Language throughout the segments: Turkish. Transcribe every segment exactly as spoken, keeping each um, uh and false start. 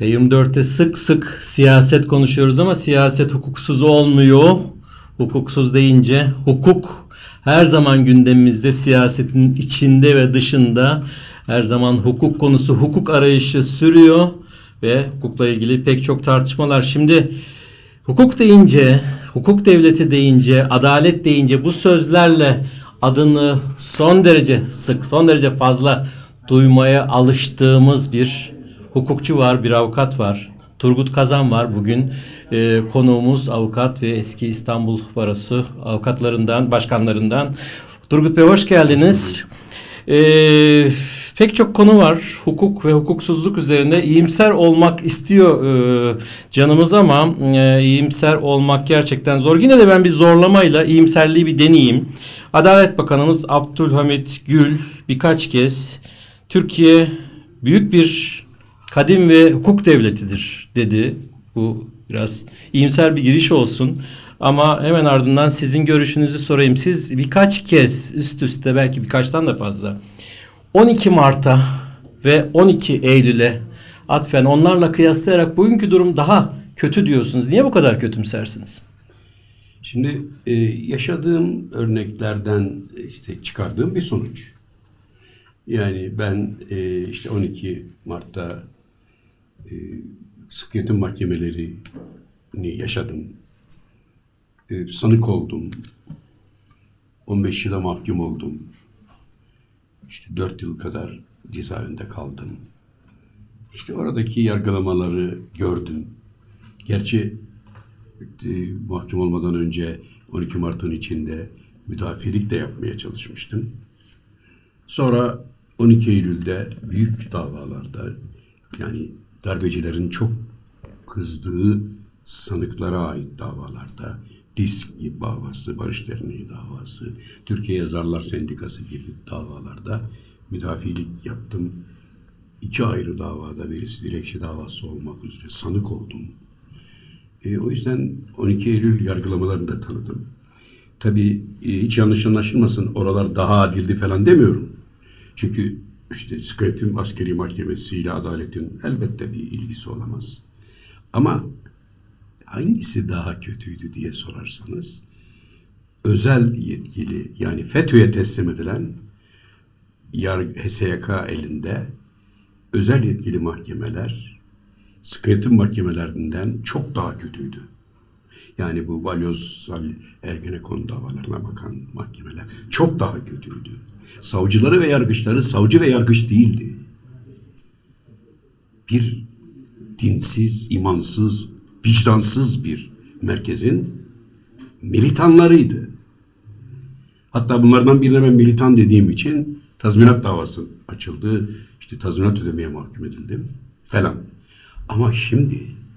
T yirmi dörtte sık sık siyaset konuşuyoruz ama siyaset hukuksuz olmuyor. Hukuksuz deyince hukuk her zaman gündemimizde, siyasetin içinde ve dışında her zaman hukuk konusu, hukuk arayışı sürüyor ve hukukla ilgili pek çok tartışmalar. Şimdi hukuk deyince, hukuk devleti deyince, adalet deyince bu sözlerle adını son derece sık, son derece fazla duymaya alıştığımız bir hukukçu var, bir avukat var. Turgut Kazan var bugün. Ee, konuğumuz avukat ve eski İstanbul Barosu avukatlarından, başkanlarından. Turgut Bey hoş geldiniz. Ee, pek çok konu var. Hukuk ve hukuksuzluk üzerinde iyimser olmak istiyor e, canımız ama e, iyimser olmak gerçekten zor. Yine de ben bir zorlamayla iyimserliği bir deneyeyim. Adalet Bakanımız Abdülhamit Gül birkaç kez Türkiye büyük bir kadim ve hukuk devletidir dedi. Bu biraz iyimser bir giriş olsun. Ama hemen ardından sizin görüşünüzü sorayım. Siz birkaç kez üst üste, belki birkaçtan da fazla, on iki Mart'a ve on iki Eylül'e atfen onlarla kıyaslayarak bugünkü durum daha kötü diyorsunuz. Niye bu kadar kötümsersiniz? Şimdi e, yaşadığım örneklerden işte çıkardığım bir sonuç. Yani ben e, işte on iki Mart'ta e, sık yönetim mahkemelerini yaşadım. E, sanık oldum. on beş yıla mahkum oldum. İşte dört yıl kadar cezaevinde kaldım. İşte oradaki yargılamaları gördüm. Gerçi e, mahkum olmadan önce on iki Mart'ın içinde müdafilik de yapmaya çalışmıştım. Sonra on iki Eylül'de büyük davalarda, yani darbecilerin çok kızdığı sanıklara ait davalarda, DİSK davası, Barış Derneği davası, Türkiye Yazarlar Sendikası gibi davalarda müdafilik yaptım. İki ayrı davada, birisi dilekçe davası olmak üzere sanık oldum. E, o yüzden on iki Eylül yargılamalarını da tanıdım. Tabii e, hiç yanlış anlaşılmasın, oralar daha adildi falan demiyorum. Çünkü işte sık yönetim askeri mahkemesi ile adaletin elbette bir ilgisi olamaz. Ama hangisi daha kötüydü diye sorarsanız, özel yetkili, yani FETÖ'ye teslim edilen H S Y K elinde özel yetkili mahkemeler sık yönetim mahkemelerinden çok daha kötüydü. Yani bu Balyoz, Ergenekon davalarına bakan mahkemeler çok daha kötüydü. Savcıları ve yargıçları savcı ve yargıç değildi. Bir dinsiz, imansız, vicdansız bir merkezin militanlarıydı. Hatta bunlardan birine ben militan dediğim için tazminat davası açıldı. İşte tazminat ödemeye mahkum edildim falan. Ama şimdi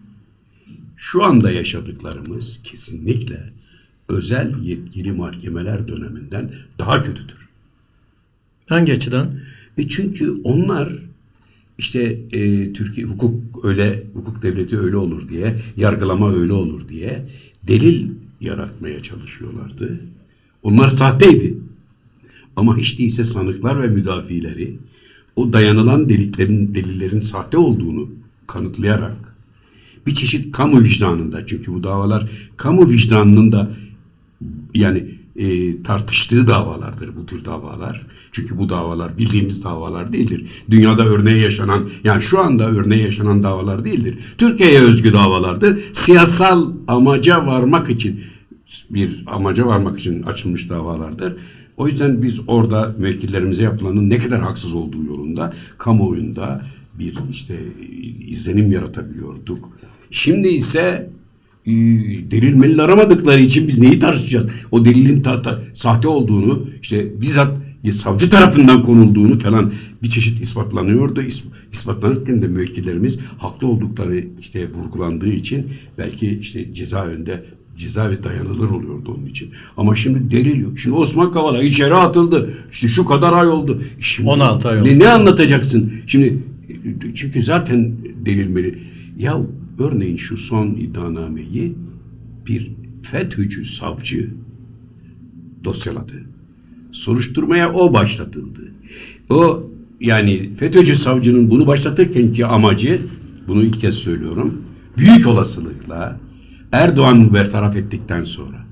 şu anda yaşadıklarımız kesinlikle özel yetkili mahkemeler döneminden daha kötüdür. Hangi açıdan? E çünkü onlar işte e, Türkiye hukuk öyle, hukuk devleti öyle olur diye, yargılama öyle olur diye delil yaratmaya çalışıyorlardı. Onlar sahteydi. Ama hiç değilse sanıklar ve müdafileri o dayanılan deliklerin, delillerin sahte olduğunu kanıtlayarak bir çeşit kamu vicdanında, çünkü bu davalar kamu vicdanının da yani e, tartıştığı davalardır bu tür davalar. Çünkü bu davalar bildiğimiz davalar değildir. Dünyada örneği yaşanan, yani şu anda örneği yaşanan davalar değildir. Türkiye'ye özgü davalardır. Siyasal amaca varmak için, bir amaca varmak için açılmış davalardır. O yüzden biz orada müvekkillerimize yapılanın ne kadar haksız olduğu yolunda kamuoyunda bir işte izlenim yaratabiliyorduk. Şimdi ise e, delil melil aramadıkları için biz neyi tartışacağız? O delilin ta, ta, sahte olduğunu, işte bizzat savcı tarafından konulduğunu falan bir çeşit ispatlanıyordu. İs, ispatlanırken de müvekkillerimiz haklı oldukları işte vurgulandığı için belki işte cezaevinde cezaevi dayanılır oluyordu onun için. Ama şimdi delil yok. Şimdi Osman Kavala içeri atıldı. İşte şu kadar ay oldu. Şimdi on altı ay oldu. Ne, ne anlatacaksın? Şimdi çünkü zaten delilmeli. Ya örneğin şu son iddianameyi bir FETÖ'cü savcı dosyaladı. Soruşturmaya o başlatıldı. O yani FETÖ'cü savcının bunu başlatırken ki amacı bunu ilk kez söylüyorum, büyük olasılıkla Erdoğan bertaraf ettikten sonra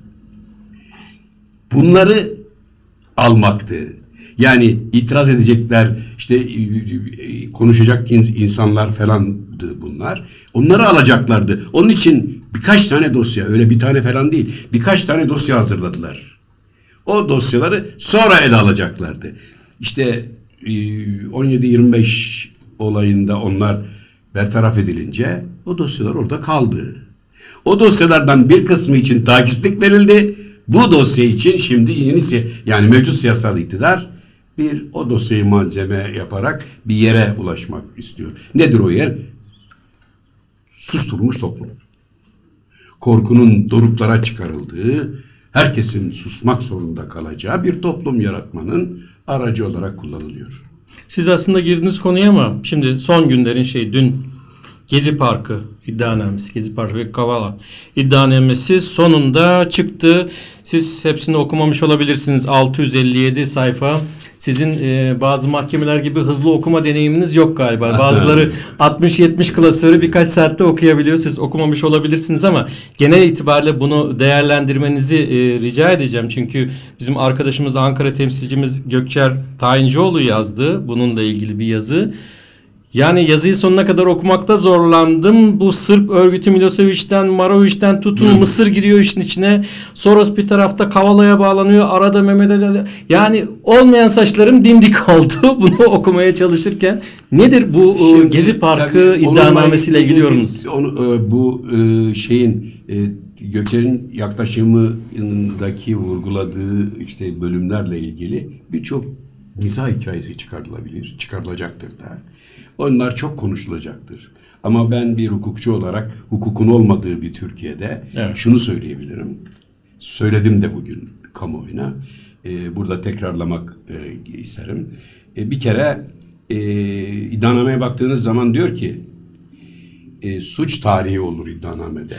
bunları almaktı. Yani itiraz edecekler, işte konuşacak insanlar falandı bunlar. Onları alacaklardı. Onun için birkaç tane dosya, öyle bir tane falan değil, birkaç tane dosya hazırladılar. O dosyaları sonra ele alacaklardı. İşte on yedi yirmi beş olayında onlar bertaraf edilince o dosyalar orada kaldı. O dosyalardan bir kısmı için takiplik verildi. Bu dosya için şimdi yeni, yani mevcut siyasal iktidar bir o dosyayı malzeme yaparak bir yere ulaşmak istiyor. Nedir o yer? Susturulmuş toplum. Korkunun doruklara çıkarıldığı, herkesin susmak zorunda kalacağı bir toplum yaratmanın aracı olarak kullanılıyor. Siz aslında girdiniz konuya ama şimdi son günlerin şey, dün Gezi Parkı iddianamesi, Gezi Parkı ve Kavala iddianamesi sonunda çıktı. Siz hepsini okumamış olabilirsiniz. altı yüz elli yedi sayfa. Sizin e, bazı mahkemeler gibi hızlı okuma deneyiminiz yok galiba. Bazıları altmış yetmiş klasörü birkaç saatte okuyabiliyor. Siz okumamış olabilirsiniz ama genel itibariyle bunu değerlendirmenizi e, rica edeceğim. Çünkü bizim arkadaşımız, Ankara temsilcimiz Gökçer Tayincioğlu yazdı bununla ilgili bir yazı. Yani yazıyı sonuna kadar okumakta zorlandım. Bu Sırp örgütü Milosevic'ten, Maroviç'ten tutun, hmm. Mısır giriyor işin içine. Soros bir tarafta Kavala'ya bağlanıyor. Arada Mehmet Ali. Yani olmayan saçlarım dimdik oldu bunu okumaya çalışırken. Nedir bu Şimdi, Gezi Parkı iddianamesiyle ilgili yorumunuz? Onu, bu şeyin Gökçer'in yaklaşımındaki vurguladığı işte bölümlerle ilgili birçok mizah hikayesi çıkarılabilir, çıkarılacaktır da. Onlar çok konuşulacaktır. Ama ben bir hukukçu olarak hukukun olmadığı bir Türkiye'de evet. şunu söyleyebilirim. Söyledim de bugün kamuoyuna. Ee, burada tekrarlamak e, isterim. E, bir kere e, iddianameye baktığınız zaman diyor ki e, suç tarihi olur iddianamede.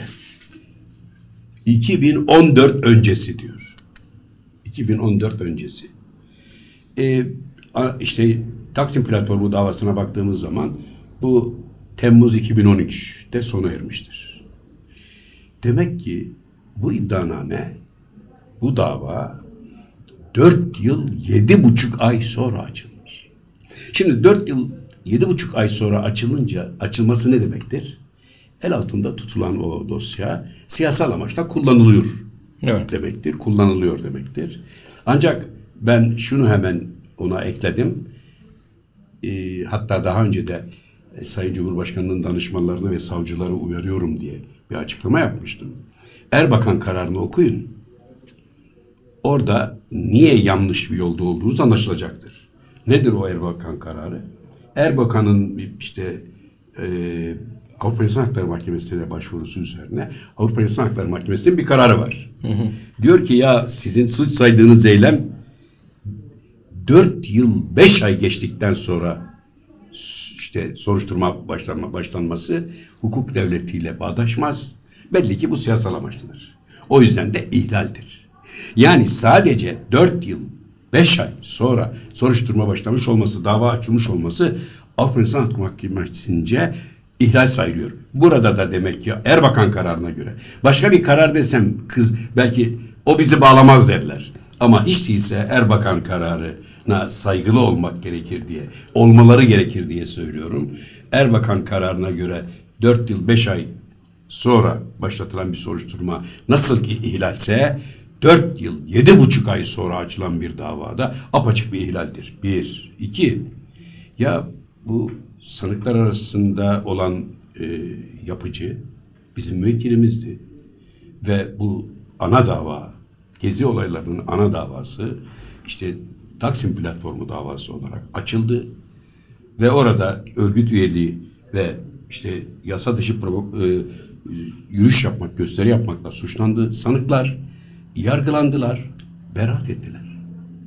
iki bin on dört öncesi diyor. iki bin on dört öncesi. E, işte Taksim Platformu davasına baktığımız zaman bu Temmuz iki bin on üç'te sona ermiştir. Demek ki bu iddianame, bu dava dört yıl yedi buçuk ay sonra açılmış. Şimdi dört yıl yedi buçuk ay sonra açılınca, açılması ne demektir? El altında tutulan o dosya siyasal amaçla kullanılıyor evet. demektir. Kullanılıyor demektir. Ancak ben şunu hemen ona ekledim. E, hatta daha önce de e, Sayın Cumhurbaşkanı'nın danışmanlarını ve savcıları uyarıyorum diye bir açıklama yapmıştım. Erbakan kararını okuyun. Orada niye yanlış bir yolda olduğunuz anlaşılacaktır. Nedir o Erbakan kararı? Erbakan'ın işte e, Avrupa İnsan Hakları Mahkemesi'ne başvurusu üzerine Avrupa İnsan Hakları Mahkemesi'nin bir kararı var. Hı hı. Diyor ki ya sizin suç saydığınız eylem dört yıl beş ay geçtikten sonra işte soruşturma başlanma, başlanması hukuk devletiyle bağdaşmaz. Belli ki bu siyasal amaçlıdır. O yüzden de ihlaldir. Yani sadece dört yıl beş ay sonra soruşturma başlamış olması, dava açılmış olması Avrupa İnsan Hakları Mahkemesi'nce ihlal sayılıyor. Burada da demek ki Erbakan kararına göre. Başka bir karar desem kız belki o bizi bağlamaz derler. Ama hiç değilse Erbakan kararına saygılı olmak gerekir diye, olmaları gerekir diye söylüyorum. Erbakan kararına göre dört yıl beş ay sonra başlatılan bir soruşturma nasıl ki ihlalse dört yıl yedi buçuk ay sonra açılan bir davada apaçık bir ihlaldir. Bir. iki. Ya bu sanıklar arasında olan e, yapıcı bizim müvekkilimizdi. Ve bu ana dava, Gezi olaylarının ana davası işte Taksim Platformu davası olarak açıldı. Ve orada örgüt üyeliği ve işte yasa dışı provo- e, yürüyüş yapmak, gösteri yapmakla suçlandı. Sanıklar yargılandılar, beraat ettiler.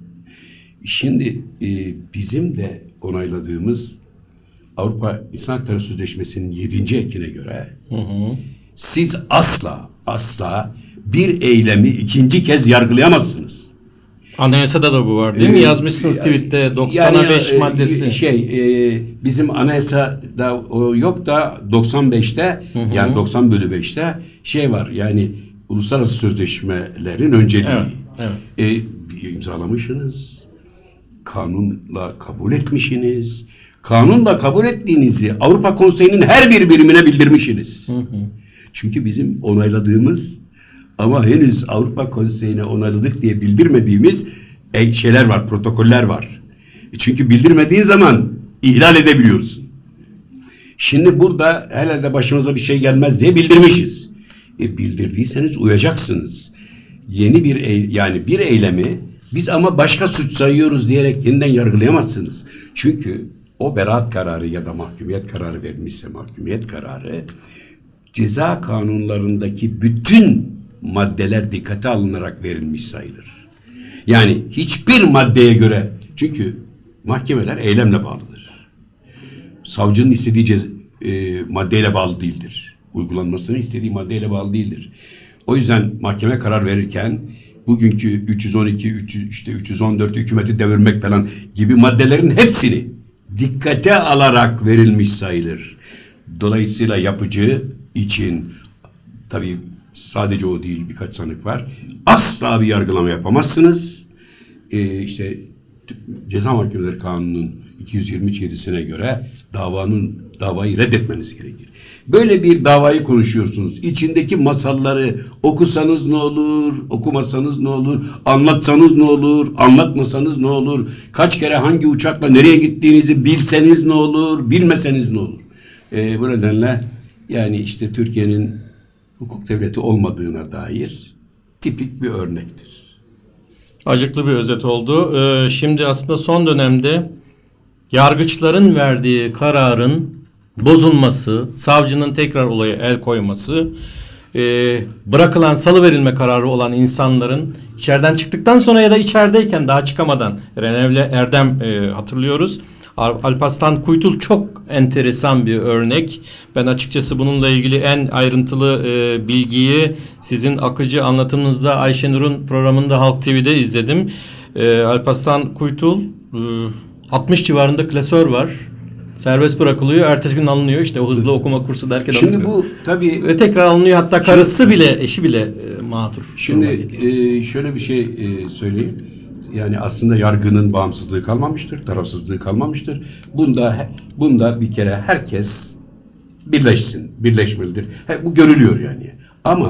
Şimdi e, bizim de onayladığımız Avrupa İnsan Hakları Sözleşmesi'nin yedinci ekine göre hı hı. siz asla asla bir eylemi ikinci kez yargılayamazsınız. Anayasada da bu var değil mi? Yazmışsınız tweette doksan beş yani, maddesi. Şey e, bizim anayasada o yok da doksan beşte hı hı. yani doksan bölü beşte şey var yani uluslararası sözleşmelerin önceliği. Evet, evet. E, imzalamışsınız. Kanunla kabul etmişsiniz. Kanunla kabul ettiğinizi Avrupa Konseyi'nin her bir birimine bildirmişsiniz. Hı hı. Çünkü bizim onayladığımız ama henüz Avrupa Konseyi'ne onayladık diye bildirmediğimiz şeyler var, protokoller var. Çünkü bildirmediğin zaman ihlal edebiliyorsun. Şimdi burada herhalde başımıza bir şey gelmez diye bildirmişiz. E, bildirdiyseniz uyacaksınız. Yeni bir eylem, yani bir eylemi biz ama başka suç sayıyoruz diyerek yeniden yargılayamazsınız. Çünkü o beraat kararı ya da mahkumiyet kararı verilmişse mahkumiyet kararı ceza kanunlarındaki bütün maddeler dikkate alınarak verilmiş sayılır. Yani hiçbir maddeye göre, çünkü mahkemeler eylemle bağlıdır. Savcının istediği cez- e, maddeyle bağlı değildir. Uygulanmasını istediği maddeyle bağlı değildir. O yüzden mahkeme karar verirken bugünkü üç yüz on iki, üç yüz, işte üç yüz on dört hükümeti devirmek falan gibi maddelerin hepsini dikkate alarak verilmiş sayılır. Dolayısıyla yapıcı için tabii sadece o değil, birkaç sanık var. Asla bir yargılama yapamazsınız. Ee, işte Ceza Mahkemeleri Kanunu'nun iki yüz yirmi üç yedisine göre davanın davayı reddetmeniz gerekir. Böyle bir davayı konuşuyorsunuz. İçindeki masalları okusanız ne olur, okumasanız ne olur, anlatsanız ne olur, anlatmasanız ne olur, kaç kere hangi uçakla nereye gittiğinizi bilseniz ne olur, bilmeseniz ne olur. Ee, bu nedenle yani işte Türkiye'nin hukuk devleti olmadığına dair tipik bir örnektir. Acıklı bir özet oldu. Ee, şimdi aslında son dönemde yargıçların verdiği kararın bozulması, savcının tekrar olaya el koyması, e, bırakılan salıverilme kararı olan insanların içeriden çıktıktan sonra ya da içerideyken daha çıkamadan, Renevle Erdem e, hatırlıyoruz. Alparslan Kuytul çok enteresan bir örnek. Ben açıkçası bununla ilgili en ayrıntılı e, bilgiyi sizin akıcı anlatımınızda Ayşenur'un programında Halk T V'de izledim. E, Alparslan Kuytul e, altmış civarında klasör var. Serbest bırakılıyor. Ertesi gün alınıyor. İşte o hızlı okuma kursu derken Şimdi alınıyor. bu tabii ve tekrar alınıyor. Hatta karısı şimdi, bile, eşi bile e, mağdur. Şimdi e, şöyle bir şey e, söyleyeyim. Yani aslında yargının bağımsızlığı kalmamıştır, tarafsızlığı kalmamıştır. Bunda bunda bir kere herkes birleşsin, birleşmelidir. He, bu görülüyor yani. Ama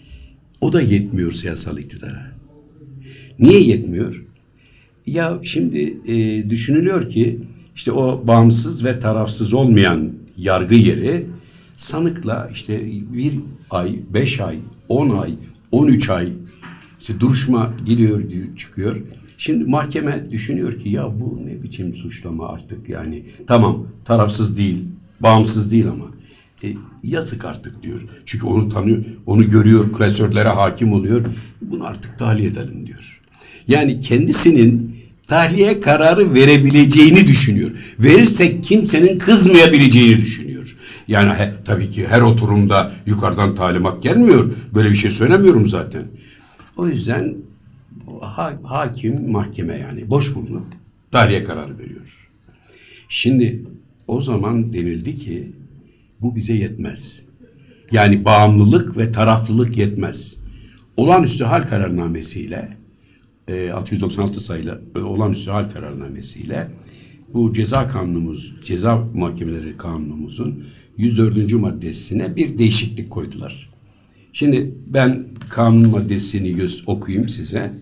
o da yetmiyor siyasal iktidara. Niye yetmiyor? Ya şimdi e, düşünülüyor ki işte o bağımsız ve tarafsız olmayan yargı yeri sanıkla işte bir ay, beş ay, on ay, on üç ay işte duruşma geliyor çıkıyor. Şimdi mahkeme düşünüyor ki ya bu ne biçim suçlama artık yani. Tamam tarafsız değil, bağımsız değil ama e, yazık artık diyor. Çünkü onu tanıyor, onu görüyor, klasörlere hakim oluyor. Bunu artık tahliye edelim diyor. Yani kendisinin tahliye kararı verebileceğini düşünüyor. Verirsek kimsenin kızmayabileceğini düşünüyor. Yani he, tabii ki her oturumda yukarıdan talimat gelmiyor. Böyle bir şey söylemiyorum zaten. O yüzden ha, hakim, mahkeme yani boş bulunup tahliye kararı veriyor. Şimdi o zaman denildi ki bu bize yetmez. Yani bağımlılık ve taraflılık yetmez. Olağanüstü hal kararnamesiyle e, altı yüz doksan altı sayılı olağanüstü hal kararnamesiyle bu ceza kanunumuz, ceza muhakemeleri kanunumuzun yüz dördüncü maddesine bir değişiklik koydular. Şimdi ben kanun maddesini göz okuyayım size.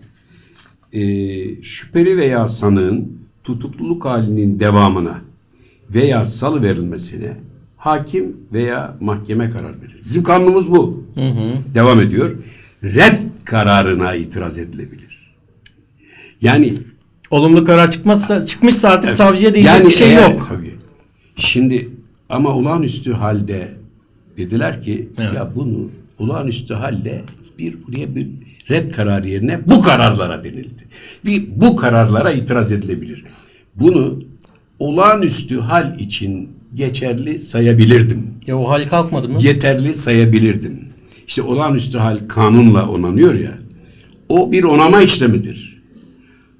Ee, şüpheli veya sanığın tutukluluk halinin devamına veya salı verilmesine hakim veya mahkeme karar verir. Bizim kanunumuz bu. Hı hı. Devam ediyor. Red kararına itiraz edilebilir. Yani olumlu karar çıkmazsa çıkmışsa artık evet, savcıya değil yani bir şey eğer, yok. Tabii. Şimdi ama olağanüstü halde dediler ki evet, ya bunu olağanüstü halde bir buraya bir red kararı yerine bu kararlara denildi. Bir bu kararlara itiraz edilebilir. Bunu olağanüstü hal için geçerli sayabilirdim. Ya o hal kalkmadı mı? Yeterli sayabilirdim. İşte olağanüstü hal kanunla onanıyor ya. O bir onama işlemidir.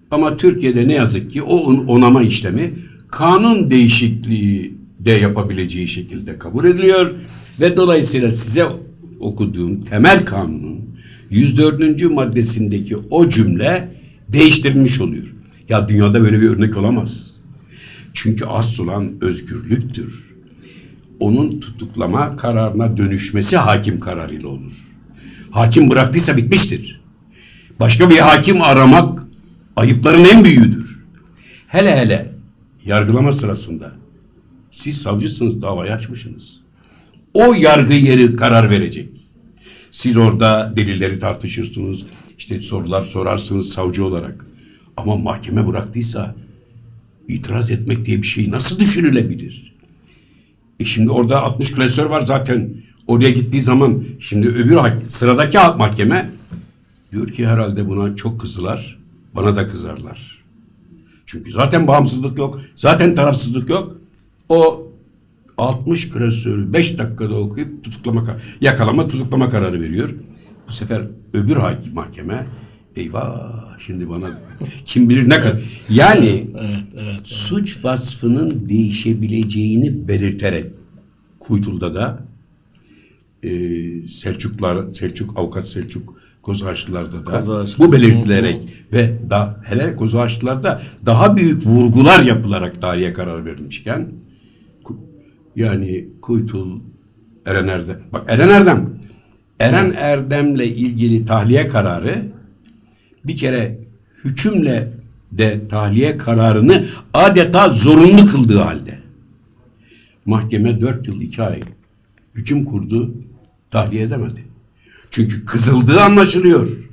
Ama Türkiye'de ne yazık ki o onama işlemi kanun değişikliği de yapabileceği şekilde kabul ediliyor ve dolayısıyla size okuduğum temel kanunun yüz dördüncü maddesindeki o cümle değiştirilmiş oluyor. Ya dünyada böyle bir örnek olamaz. Çünkü asıl olan özgürlüktür. Onun tutuklama kararına dönüşmesi hakim kararıyla olur. Hakim bıraktıysa bitmiştir. Başka bir hakim aramak ayıpların en büyüğüdür. Hele hele yargılama sırasında siz savcısınız, davayı açmışsınız. O yargı yeri karar verecek. Siz orada delilleri tartışırsınız, işte sorular sorarsınız savcı olarak. Ama mahkeme bıraktıysa itiraz etmek diye bir şey nasıl düşünülebilir? E şimdi orada altmış klasör var zaten. Oraya gittiği zaman şimdi öbür sıradaki mahkeme diyor ki herhalde buna çok kızdılar. Bana da kızarlar. Çünkü zaten bağımsızlık yok. Zaten tarafsızlık yok. O altmış klasörü beş dakikada okuyup tutuklama, yakalama tutuklama kararı veriyor. Bu sefer öbür hakim mahkeme eyvah şimdi bana kim bilir ne kadar. Yani evet, evet, evet. Suç vasfının değişebileceğini belirterek Kuytul'da da e, Selçuklar, Selçuk Avukat Selçuk Kozağaçlılar'da da Kozağaçlı. Bu belirtilerek ve da hele Kozağaçlılar'da daha büyük vurgular yapılarak tarihe karar verilmişken yani Kuytul, Eren Erdem. Bak Eren Erdem. Eren Erdem'le ilgili tahliye kararı bir kere hükümle de tahliye kararını adeta zorunlu kıldığı halde mahkeme dört yıl iki ay hüküm kurdu, tahliye edemedi. Çünkü kızıldığı anlaşılıyor.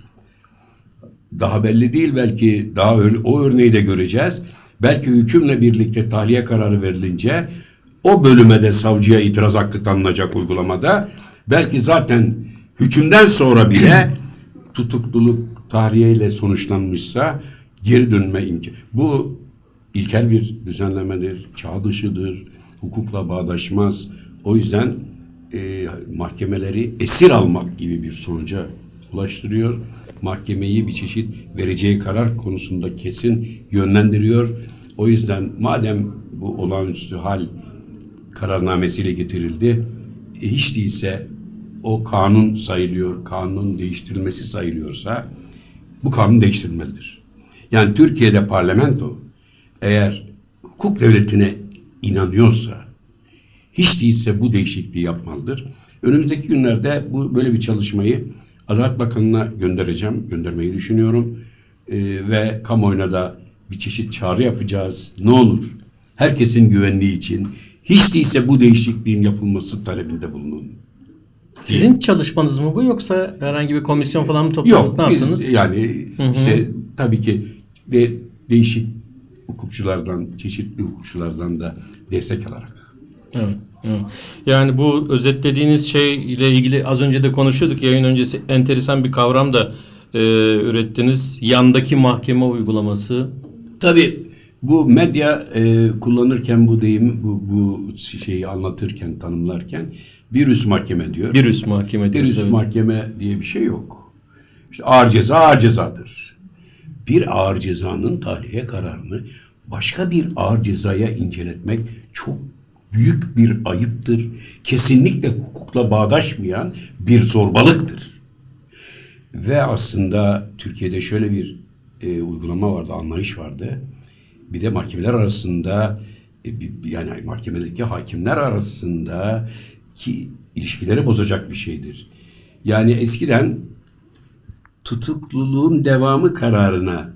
Daha belli değil, belki daha öyle, o örneği de göreceğiz. Belki hükümle birlikte tahliye kararı verilince o bölüme de savcıya itiraz hakkı tanınacak uygulamada. Belki zaten hükümden sonra bile tutukluluk tahliyeyle sonuçlanmışsa geri dönme imkanı. Bu ilkel bir düzenlemedir, çağ dışıdır, hukukla bağdaşmaz. O yüzden e, mahkemeleri esir almak gibi bir sonuca ulaştırıyor. Mahkemeyi bir çeşit vereceği karar konusunda kesin yönlendiriyor. O yüzden madem bu olağanüstü hal kararnamesiyle getirildi, e, hiç değilse o kanun sayılıyor, kanunun değiştirilmesi sayılıyorsa bu kanun değiştirilmelidir. Yani Türkiye'de parlamento eğer hukuk devletine inanıyorsa hiç değilse bu değişikliği yapmalıdır. Önümüzdeki günlerde bu böyle bir çalışmayı Adalet Bakanı'na göndereceğim, göndermeyi düşünüyorum ee, ve kamuoyuna da bir çeşit çağrı yapacağız. Ne olur herkesin güvenliği için hiç değilse bu değişikliğin yapılması talebinde bulunun. Sizin diye. Çalışmanız mı bu yoksa herhangi bir komisyon falan mı topladınız? Yok, ne biz yaptınız? yani hı hı. işte tabii ki de değişik hukukçulardan, çeşitli hukukçulardan da destek alarak. Evet, evet. Yani bu özetlediğiniz şey ile ilgili az önce de konuşuyorduk. Yayın öncesi enteresan bir kavram da e, ürettiniz. Yandaki mahkeme uygulaması. Tabii bu medya e, kullanırken bu deyimi, bu, bu şeyi anlatırken, tanımlarken bir üst mahkeme diyor. Bir üst mahkeme diyor. Bir üst evet. mahkeme diye bir şey yok. İşte ağır ceza ağır cezadır. Bir ağır cezanın tahliye kararını başka bir ağır cezaya inceletmek çok büyük bir ayıptır. Kesinlikle hukukla bağdaşmayan bir zorbalıktır. Ve aslında Türkiye'de şöyle bir e, uygulama vardı, anlayış vardı. Bir de mahkemeler arasında e, bir, yani mahkemedeki hakimler arasında ki ilişkileri bozacak bir şeydir. Yani eskiden tutukluluğun devamı kararına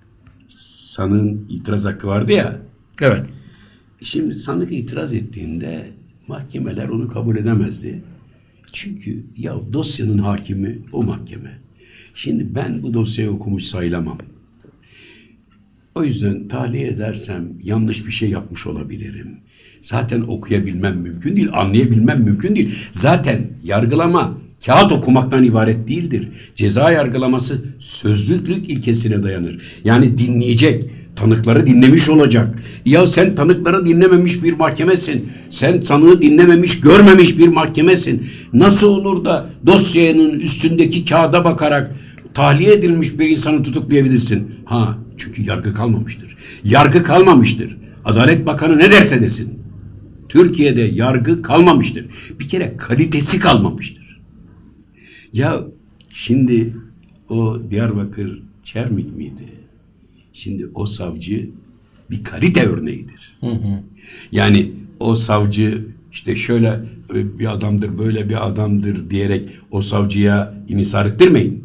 sanığın itiraz hakkı vardı ya. Evet. Şimdi sanık itiraz ettiğinde mahkemeler onu kabul edemezdi. Çünkü ya dosyanın hakimi o mahkeme. Şimdi ben bu dosyayı okumuş sayılamam. O yüzden tahliye edersem yanlış bir şey yapmış olabilirim. Zaten okuyabilmem mümkün değil, anlayabilmem mümkün değil. Zaten yargılama kağıt okumaktan ibaret değildir. Ceza yargılaması sözlülük ilkesine dayanır. Yani dinleyecek, tanıkları dinlemiş olacak. Ya sen tanıkları dinlememiş bir mahkemesin. Sen tanığı dinlememiş, görmemiş bir mahkemesin. Nasıl olur da dosyanın üstündeki kağıda bakarak tahliye edilmiş bir insanı tutuklayabilirsin? Ha, Çünkü yargı kalmamıştır. Yargı kalmamıştır. Adalet Bakanı ne derse desin. Türkiye'de yargı kalmamıştır. Bir kere kalitesi kalmamıştır. Ya şimdi o Diyarbakır Çermik miydi? Şimdi o savcı bir kalite örneğidir. Hı hı. Yani o savcı işte şöyle bir adamdır, böyle bir adamdır diyerek o savcıya inhisar ettirmeyin.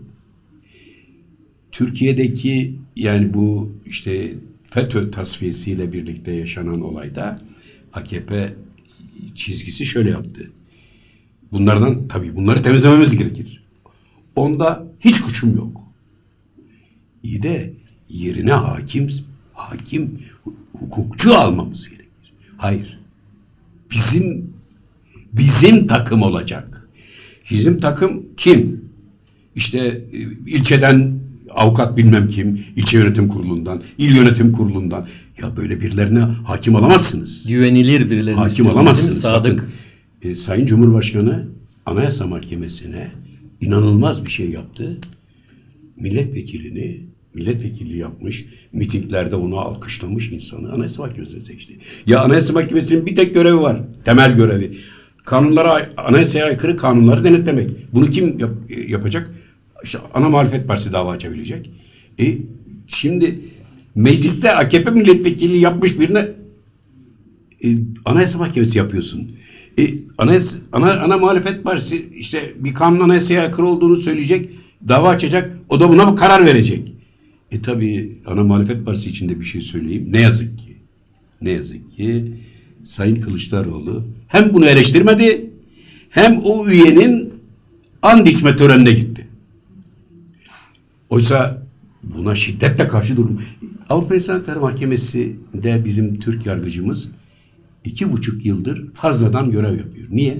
Türkiye'deki yani bu işte FETÖ tasfiyesiyle birlikte yaşanan olayda A K P çizgisi şöyle yaptı. Bunlardan tabii bunları temizlememiz gerekir. Onda hiç kuşum yok. İyi de yerine hakim, hakim, hukukçu almamız gerekir. Hayır. Bizim, bizim takım olacak. Bizim takım kim? İşte ilçeden avukat bilmem kim, ilçe yönetim kurulundan, il yönetim kurulundan. Ya böyle birilerine hakim olamazsınız. Güvenilir birilerine hakim olamazsınız. Sadık. Bakın, e, Sayın Cumhurbaşkanı Anayasa Mahkemesi'ne inanılmaz bir şey yaptı. Milletvekilini milletvekilliği yapmış, mitinglerde onu alkışlamış insanı Anayasa Mahkemesi'ne seçti. Ya Anayasa Mahkemesi'nin bir tek görevi var, temel görevi. Kanunlara, anayasaya aykırı kanunları denetlemek. Bunu kim yap, yapacak? İşte ana muhalefet partisi dava açabilecek. E, şimdi mecliste A K P milletvekilliği yapmış birine e, Anayasa Mahkemesi yapıyorsun. E, anayasa, ana, ana muhalefet partisi işte bir kanun anayasaya aykırı olduğunu söyleyecek, dava açacak, o da buna karar verecek. E tabi ana muhalefet partisi içinde bir şey söyleyeyim. Ne yazık ki, ne yazık ki Sayın Kılıçdaroğlu hem bunu eleştirmedi, hem o üyenin and içme törenine gitti. Oysa buna şiddetle karşı durum. Avrupa İnsan Hakları Mahkemesi'nde bizim Türk yargıcımız iki buçuk yıldır fazladan görev yapıyor. Niye?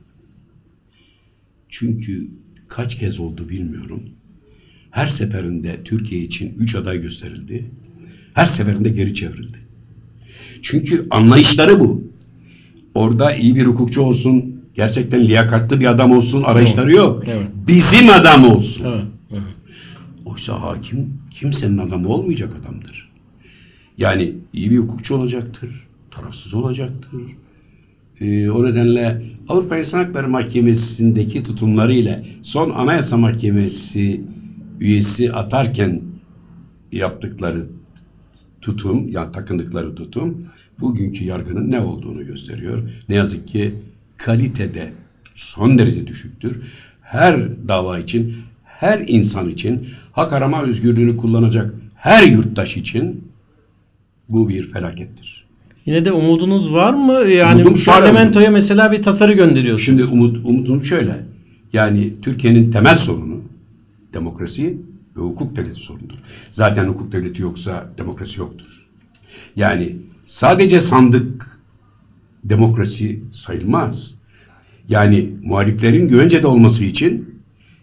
Çünkü kaç kez oldu bilmiyorum. Her seferinde Türkiye için üç aday gösterildi. Her seferinde geri çevrildi. Çünkü anlayışları bu. Orada iyi bir hukukçu olsun, gerçekten liyakatlı bir adam olsun arayışları yok. Evet. Bizim adam olsun. Evet. Evet. Oysa hakim kimsenin adamı olmayacak adamdır. Yani iyi bir hukukçu olacaktır, tarafsız olacaktır. Ee, o nedenle Avrupa İnsan Hakları Mahkemesi'ndeki tutumları ile son Anayasa Mahkemesi üyesi atarken yaptıkları tutum, ya takındıkları tutum bugünkü yargının ne olduğunu gösteriyor. Ne yazık ki kalitede son derece düşüktür. Her dava için, her insan için, hak arama özgürlüğünü kullanacak her yurttaş için bu bir felakettir. Yine de umudunuz var mı? Yani parlamentoya şöyle, mesela bir tasarı gönderiyorsunuz. Şimdi umut, umudum şöyle. Yani Türkiye'nin temel sorunu demokrasi ve hukuk devleti sorunudur. Zaten hukuk devleti yoksa demokrasi yoktur. Yani sadece sandık demokrasi sayılmaz. Yani muhaliflerin güvencede olması için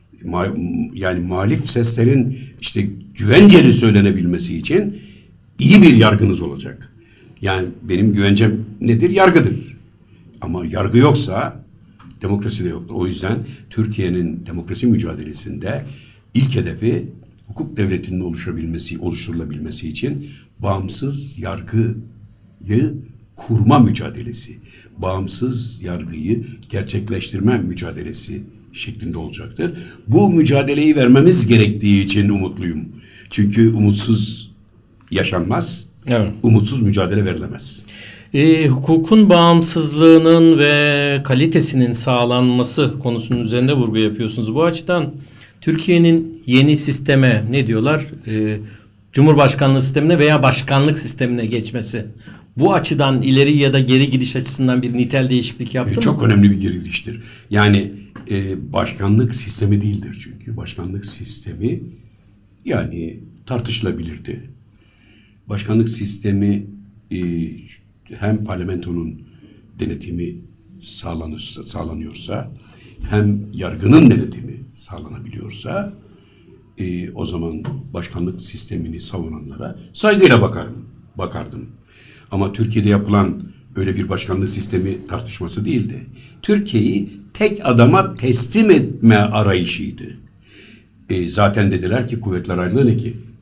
yani muhalif seslerin işte güvenceli söylenebilmesi için iyi bir yargınız olacak. Yani benim güvencem nedir? Yargıdır. Ama yargı yoksa demokrasi de yoktur. O yüzden Türkiye'nin demokrasi mücadelesinde ilk hedefi hukuk devletinin oluşabilmesi, oluşturulabilmesi için bağımsız yargıyı kurma mücadelesi, bağımsız yargıyı gerçekleştirme mücadelesi şeklinde olacaktır. Bu mücadeleyi vermemiz gerektiği için umutluyum. Çünkü umutsuz yaşanmaz, evet. Umutsuz mücadele verilemez. E, hukukun bağımsızlığının ve kalitesinin sağlanması konusunun üzerinde vurgu yapıyorsunuz. Bu açıdan Türkiye'nin yeni sisteme ne diyorlar? E, Cumhurbaşkanlığı sistemine veya başkanlık sistemine geçmesi. Bu açıdan ileri ya da geri gidiş açısından bir nitel değişiklik yaptı e, mı? Çok önemli bir geri gidiştir. Yani e, başkanlık sistemi değildir çünkü. Başkanlık sistemi yani tartışılabilirdi. Başkanlık sistemi e, hem parlamentonun denetimi sağlanırsa, sağlanıyorsa hem yargının denetimi sağlanabiliyorsa e, o zaman başkanlık sistemini savunanlara saygıyla bakarım, bakardım. Ama Türkiye'de yapılan öyle bir başkanlık sistemi tartışması değildi. Türkiye'yi tek adama teslim etme arayışıydı. E, zaten dediler ki kuvvetler ayrılığı ne ki?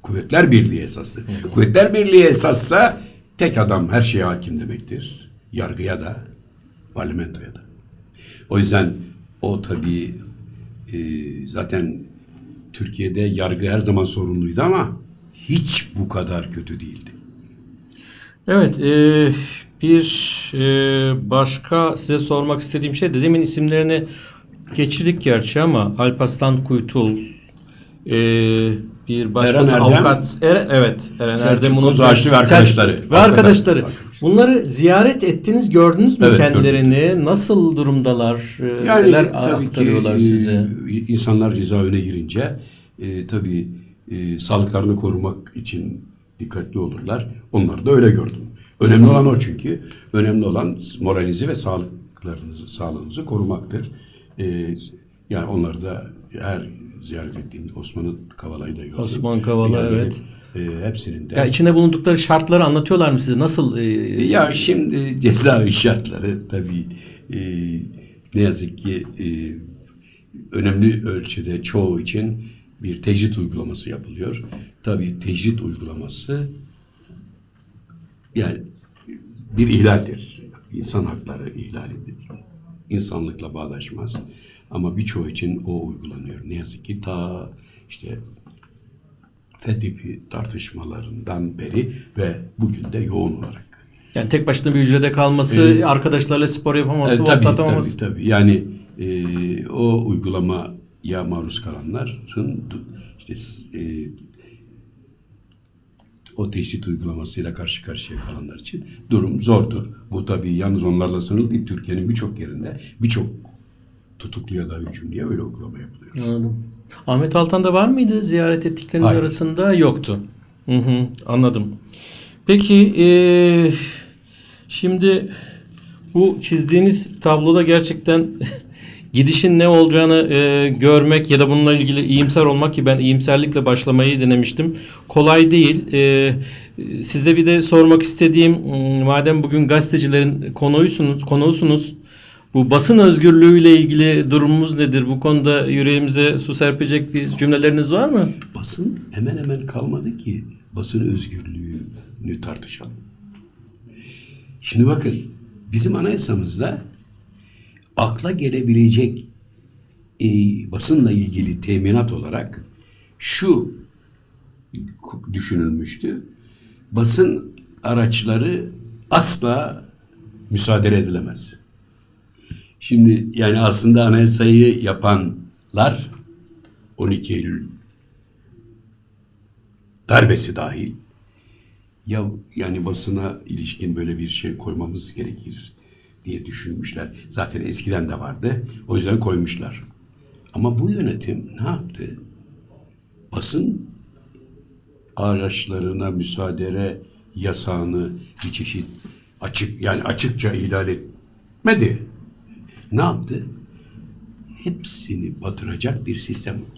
Kuvvetler Birliği esastır. Hı hı. Kuvvetler Birliği esassa tek adam her şeye hakim demektir. Yargıya da, parlamentoya da. O yüzden o tabii e, zaten Türkiye'de yargı her zaman sorunluydu ama hiç bu kadar kötü değildi. Evet, e, bir e, başka size sormak istediğim şey de demin isimlerini geçirdik gerçi ama Alparslan Kuytul, e, bir başkası Eren Erdem, avukat, er, evet, Eren Erdem Kozağaçlı ve arkadaşları. Selçuk ve arkadaşları. Bunları ziyaret ettiniz, gördünüz mü evet, kendilerini? Gördüm. Nasıl durumdalar? Yani neler tabii aktarıyorlar ki, size? İnsanlar cezaevine girince e, tabii e, sağlıklarını korumak için dikkatli olurlar. Onları da öyle gördüm. Önemli olan o çünkü. Önemli olan moralinizi ve sağlıklarınızı, sağlığınızı korumaktır. E, yani onları da her ziyaret ettiğimiz Osman Kavala'yı da gördüm. Osman Kavala yani, evet. E, hepsinin de. Ya içinde bulundukları şartları anlatıyorlar mı size? Nasıl? E, ya şimdi cezaevi şartları tabii e, ne yazık ki e, önemli ölçüde çoğu için bir tecrit uygulaması yapılıyor. Tabii tecrit uygulaması yani bir ihlaldir. İnsan hakları ihlalidir. İnsanlıkla bağdaşmaz. Ama birçoğu için o uygulanıyor. Ne yazık ki ta işte Fethipi tartışmalarından beri ve bugün de yoğun olarak. Yani tek başına bir hücrede kalması, ee, arkadaşlarla spor yapamaması, e, tabii, tabii, tabii. Yani e, o uygulamaya maruz kalanların işte e, o teşhit uygulamasıyla karşı karşıya kalanlar için durum zordur. Bu tabii yalnız onlarla sınırlı değil. Türkiye'nin birçok yerinde birçok tutukluya da hükümlüye öyle uygulama yapılıyor. Anladım. Ahmet Altan'da var mıydı ziyaret ettikleriniz Hayır. arasında? Yoktu. Hı hı, anladım. Peki e, şimdi bu çizdiğiniz tabloda gerçekten gidişin ne olacağını e, görmek ya da bununla ilgili iyimser olmak, ki ben iyimserlikle başlamayı denemiştim. Kolay değil. E, size bir de sormak istediğim, madem bugün gazetecilerin konuğusunuz, konuğusunuz, bu basın özgürlüğüyle ilgili durumumuz nedir? Bu konuda yüreğimize su serpecek bir cümleleriniz var mı? Basın hemen hemen kalmadı ki basın özgürlüğünü tartışalım. Şimdi bakın, bizim anayasamızda akla gelebilecek e, basınla ilgili teminat olarak şu düşünülmüştü. Basın araçları asla müsaade edilemez. Şimdi yani aslında anayasayı yapanlar on iki Eylül darbesi dahil ya yani basına ilişkin böyle bir şey koymamız gerekir diye düşünmüşler. Zaten eskiden de vardı. O yüzden koymuşlar. Ama bu yönetim ne yaptı? Basın araçlarına müsaade yasağını bir çeşit açık yani açıkça ihlal etmedi. Ne yaptı? Hepsini batıracak bir sistem uyguladı.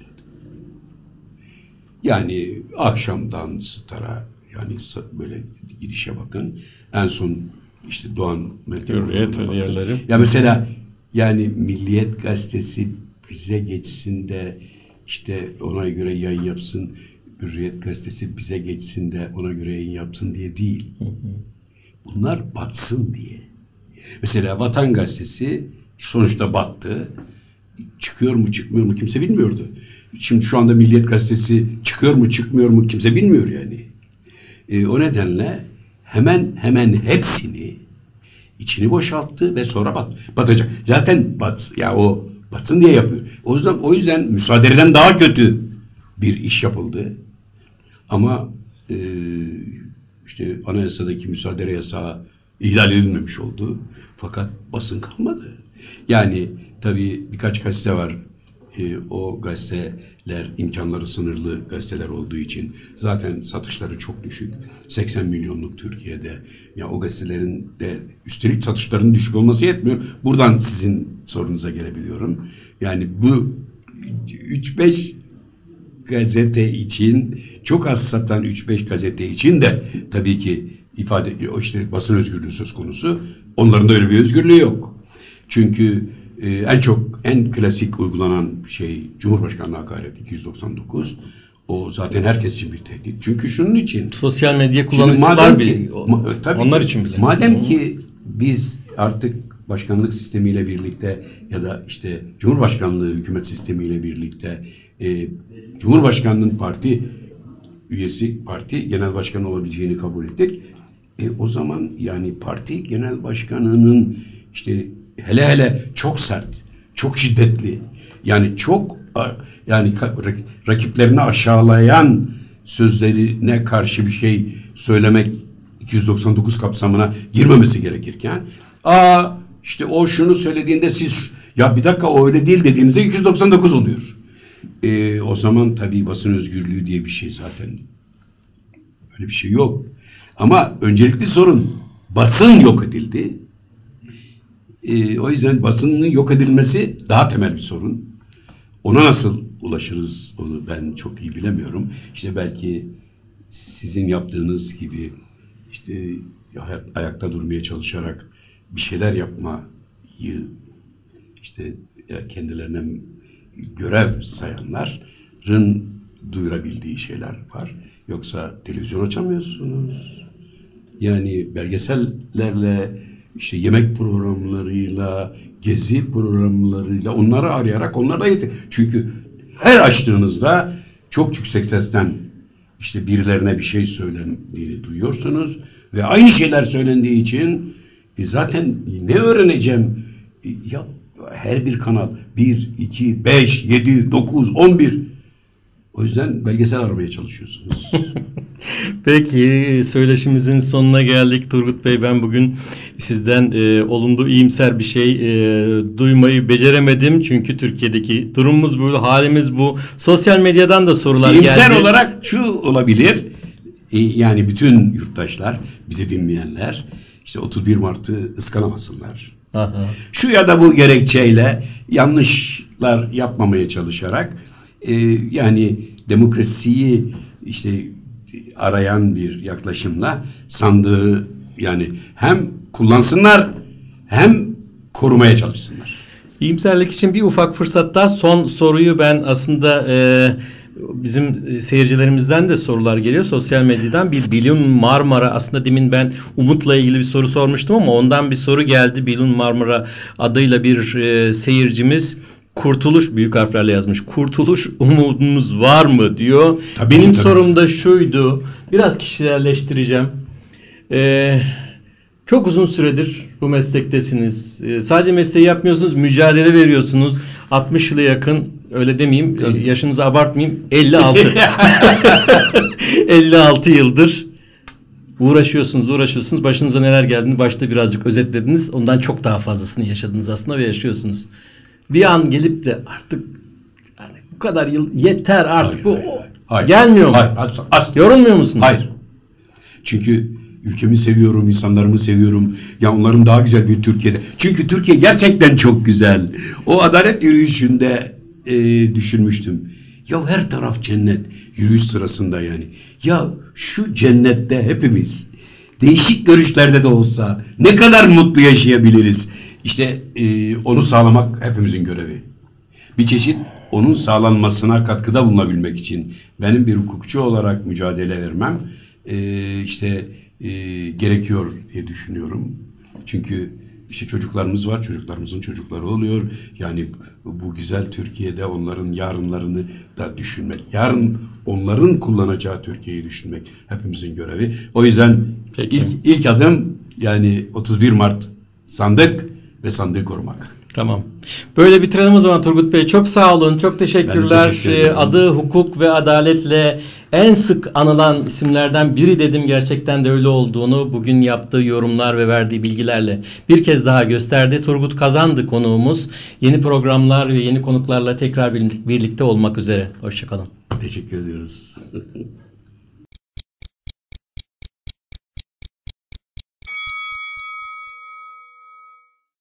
Yani akşamdan Star'a yani böyle gidişe bakın. En son işte Doğan Hürriyet yerleri. Ya mesela yani Milliyet Gazetesi bize geçsin de işte ona göre yayın yapsın. Hürriyet Gazetesi bize geçsin de ona göre yayın yapsın diye değil. Hı hı. Bunlar batsın diye. Mesela Vatan Gazetesi sonuçta battı. Çıkıyor mu çıkmıyor mu kimse bilmiyordu. Şimdi şu anda Milliyet Gazetesi çıkıyor mu çıkmıyor mu kimse bilmiyor yani. E, o nedenle hemen hemen hepsini içini boşalttı ve sonra bat, batacak. Zaten bat ya o batsın diye yapıyor. O yüzden o yüzden müsaadeden daha kötü bir iş yapıldı. Ama e, işte anayasadaki müsaade yasağı ihlal edilmemiş oldu. Fakat basın kalmadı. Yani tabii birkaç gazete var. E, o gazeteler imkanları sınırlı gazeteler olduğu için zaten satışları çok düşük. seksen milyonluk Türkiye'de. Ya o gazetelerin de üstelik satışlarının düşük olması yetmiyor. Buradan sizin sorunuza gelebiliyorum. Yani bu üç beş gazete için, çok az satan üç beş gazete için de tabii ki ifade o işte basın özgürlüğü söz konusu. Onların da öyle bir özgürlüğü yok. Çünkü e, en çok en klasik uygulanan şey Cumhurbaşkanlığı hakaret iki yüz doksan dokuz. O zaten herkes için bir tehdit. Çünkü şunun için. Sosyal medya Şimdi kullanıcılar madem bile. ki, ma- tabii Onlar ki, için bile. Madem ki biz artık başkanlık sistemiyle birlikte ya da işte Cumhurbaşkanlığı hükümet sistemiyle birlikte e, Cumhurbaşkanlığının parti üyesi, parti genel başkanı olabileceğini kabul ettik. E, o zaman yani parti genel başkanının işte hele hele çok sert, çok şiddetli, yani çok yani rakiplerini aşağılayan sözlerine karşı bir şey söylemek iki yüz doksan dokuz kapsamına girmemesi gerekirken, aa işte o şunu söylediğinde siz ya bir dakika o öyle değil dediğinizde iki yüz doksan dokuz oluyor. E, o zaman tabii basın özgürlüğü diye bir şey zaten öyle bir şey yok. Ama öncelikli sorun basın yok edildi. E, o yüzden basının yok edilmesi daha temel bir sorun. Ona nasıl ulaşırız onu ben çok iyi bilemiyorum. İşte belki sizin yaptığınız gibi işte ayakta durmaya çalışarak bir şeyler yapmayı işte kendilerine görev sayanların duyurabildiği şeyler var. Yoksa televizyon açamıyorsunuz. Yani belgesellerle, işte yemek programlarıyla, gezi programlarıyla onları arayarak onlara yeter. Çünkü her açtığınızda çok yüksek sesten işte birilerine bir şey söylendiğini duyuyorsunuz ve aynı şeyler söylendiği için e zaten ne öğreneceğim? E ya her bir kanal bir, iki, beş, yedi, dokuz, on bir. O yüzden belgesel aramaya çalışıyorsunuz. Peki söyleşimizin sonuna geldik. Turgut Bey, ben bugün sizden e, olumlu, iyimser bir şey e, duymayı beceremedim. Çünkü Türkiye'deki durumumuz bu, halimiz bu. Sosyal medyadan da sorular iyimser geldi. İyimser olarak şu olabilir. E, yani bütün yurttaşlar, bizi dinleyenler işte otuz bir Mart'ı ıskalamasınlar. Aha. Şu ya da bu gerekçeyle yanlışlar yapmamaya çalışarak e, yani demokrasiyi işte arayan bir yaklaşımla sandığı yani hem kullansınlar hem korumaya çalışsınlar. İyimserlik için bir ufak fırsat daha. Son soruyu ben aslında e, bizim seyircilerimizden de sorular geliyor sosyal medyadan. Bir Bilun Marmara, aslında demin ben Umut'la ilgili bir soru sormuştum ama ondan bir soru geldi. Bilun Marmara adıyla bir e, seyircimiz Kurtuluş, büyük harflerle yazmış. Kurtuluş umudunuz var mı diyor. Tabii Benim ki, tabii. sorum da şuydu. Biraz kişiselleştireceğim. Ee, çok uzun süredir bu meslektesiniz. Ee, sadece mesleği yapmıyorsunuz, mücadele veriyorsunuz. altmış yıla yakın, öyle demeyeyim, Tabii. yaşınızı abartmayayım. elli altı. elli altı yıldır uğraşıyorsunuz, uğraşıyorsunuz. Başınıza neler geldiğini başta birazcık özetlediniz. Ondan çok daha fazlasını yaşadınız aslında ve yaşıyorsunuz. Bir an gelip de artık yani bu kadar yıl yeter artık, Hayır, bu hayır, hayır. Hayır. gelmiyor mu? Hayır, asla, asla. Yorulmuyor musunuz? Hayır. Çünkü ülkemi seviyorum, insanlarımı seviyorum. Ya onların daha güzel bir Türkiye'de. Çünkü Türkiye gerçekten çok güzel. O adalet yürüyüşünde e, düşünmüştüm. Ya her taraf cennet. Yürüyüş sırasında yani. Ya şu cennette hepimiz değişik görüşlerde de olsa ne kadar mutlu yaşayabiliriz. İşte e, onu sağlamak hepimizin görevi. Bir çeşit onun sağlanmasına katkıda bulunabilmek için benim bir hukukçu olarak mücadele vermem e, işte e, gerekiyor diye düşünüyorum. Çünkü işte çocuklarımız var, çocuklarımızın çocukları oluyor. Yani bu güzel Türkiye'de onların yarınlarını da düşünmek, yarın onların kullanacağı Türkiye'yi düşünmek hepimizin görevi. O yüzden Peki. ilk ilk adım yani otuz bir Mart sandık ve sandığı korumak. Tamam. Böyle bitirelim o zaman Turgut Bey. Çok sağ olun. Çok teşekkürler. Ben de teşekkür ederim. Adı hukuk ve adaletle en sık anılan isimlerden biri dedim. Gerçekten de öyle olduğunu bugün yaptığı yorumlar ve verdiği bilgilerle bir kez daha gösterdi. Turgut Kazan'dı konuğumuz. Yeni programlar ve yeni konuklarla tekrar birlikte olmak üzere. Hoşçakalın. Teşekkür ediyoruz.